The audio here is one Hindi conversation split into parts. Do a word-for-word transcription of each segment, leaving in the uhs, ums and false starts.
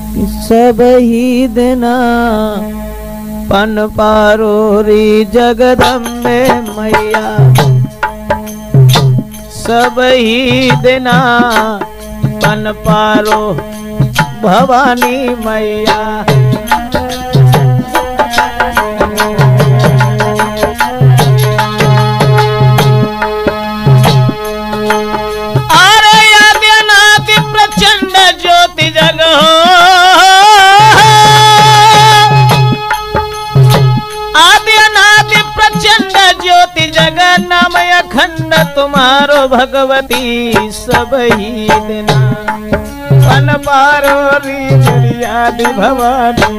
कि सब ही देना पन पारोरी जगदम्बे मैया, सब ही देना पन पारो भवानी मैया। अरे आद्यनाथ प्रचंड ज्योति जगो, आद्यनाथ प्रचंड ज्योति जगत नाम अखंड तुम्हारो भगवती, सब ही देना पन पारोरी मेरी आदि भवानी।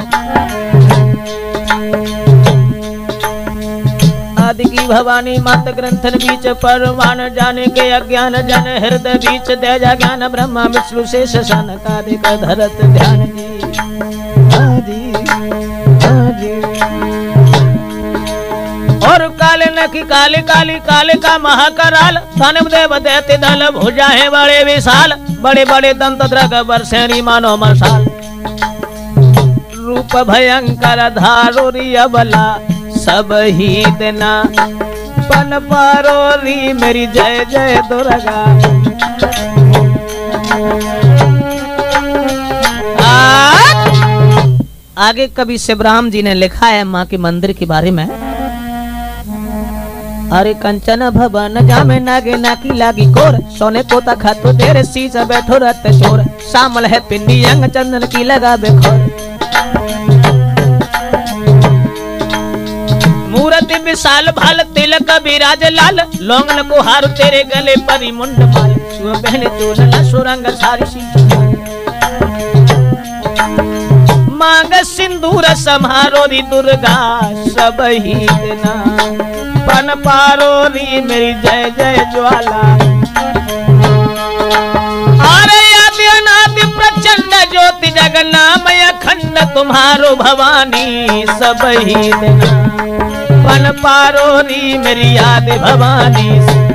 आदि की भवानी मात ग्रंथन बीच परवान, जाने के अज्ञान जन हृदय बीच तेजा ज्ञान, ब्रह्मा विष्णु शेष सनकादिक धरत ध्यान जी। आदि आदि और काले नखी काली काली काले का महाकराल, धनव देव दैत्य दल भुजा है बड़े विशाल, बड़े बड़े दंत द्रग बरसेरी मानो मशाल, रूप भयंकर धारोरी अबला, सब ही देना पन पारोरी मेरी जय जय दुर्गा। आगे कवि शिवराम जी ने लिखा है माँ के मंदिर के बारे में। अरे कंचन भवन जामे नागे नाकी लागी कोर, सोने पोता खातो तेरे शीश बैठो रत चोर, शामल है पिंडी अंग चंदन की लगा बेखोर, मूर्ति विशाल भाल तिलक विराज लाल, लोंगन को हार तेरे गले परी मुंड माल, सुबह पहने चोला सुरंग सारी सी, मांग सिंदूर समारोरी दुर्गा, सब ही देना पन पारोरी मेरी जय जय ज्वाला। अरे आद्यनाथ प्रचंड ज्योति जगन्नाम अखंड तुम्हारो भवानी, सब ही देना पन पारोरी मेरी आदि भवानी।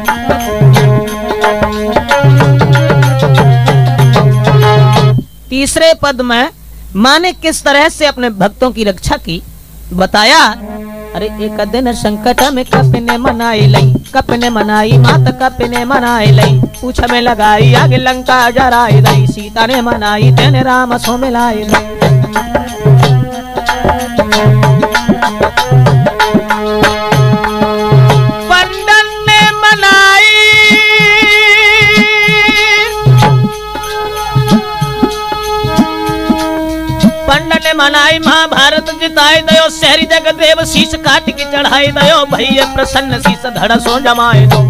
तीसरे पद में माँ ने किस तरह से अपने भक्तों की रक्षा की बताया। अरे एक दिन संकट में कप ने मनाई लई, कप ने मनाई मात कप ने मनाई लई, पूछ में लगाई आगे लंका जराई दई, सीता ने मनाई तेने राम सो मिलाई दई। पंडन ने मनाई पंडन ने मनाई महाभारत जिताई दयो, शहरी जगत देव शीश काट की चढ़ाई दयो, भैया प्रसन्न शीश धड़ सो जमाए दो।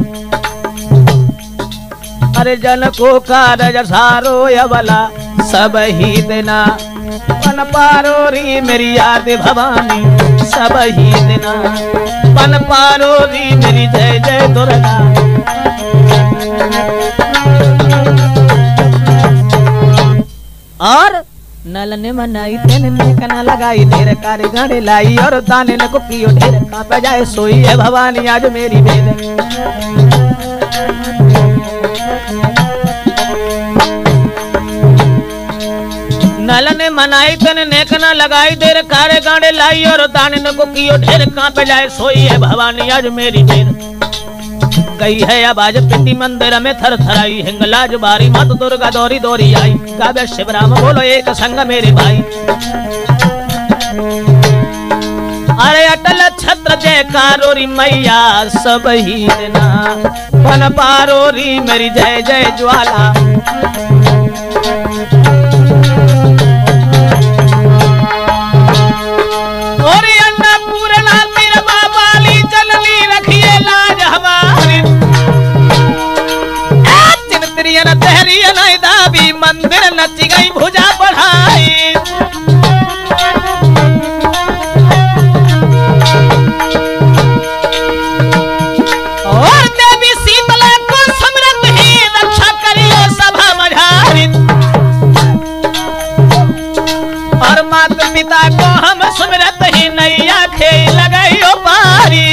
अरे जन को कारज सारो यबला, सब ही देना पन पारोरी मेरी आदि भवानी, सब ही देना पन पारोरी मेरी जय जय दुर्गा। और नल ने मनाई तेने ने कना लगाई, ढेर कारी गाड़े लाई और दाने न कुपियो ढेर कांप जाए सोई है भवानी आज मेरी बेद। नल ने मनाई तेने ने कना लगाई, ढेर कारे गाड़े लाई और दाने न कुपियो ढेर कांप जाए सोई है भवानी आज मेरी बेद। गई है आवाज पिंडी मंदिर में थर थराई, हिंगलाज बारी मात दुर्गा दौरी दौरी आई, गावे शिवराम बोलो एक संग मेरे भाई। अरे अटल छत्र जयकारोरी मैया, सब ही देना पन पारोरी मेरी जय जय ज्वाला। और अन्नपूर्णा मेरा बाबाली जननी रखिए लाज हमारी, दाबी मंदिर नच गई भुजा बढ़ाई। और देवी शीतला को समृद्ध ही रक्षा करियो सभा मझारी, और माता पिता को हम सुमरत ही नैया खेल लगाइयो पारी।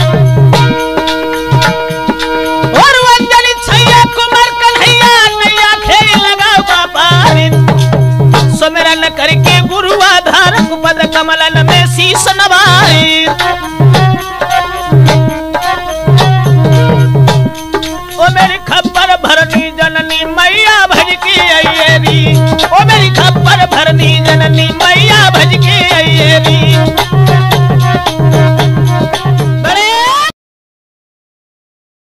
और अंजलि छैया कुमार कन्हैया नैया कमलन में शीश नवाई। ओ मेरी खबर भरनी जननी मैया भज की अयेरी, ओ मेरी खबर भरनी जननी मैया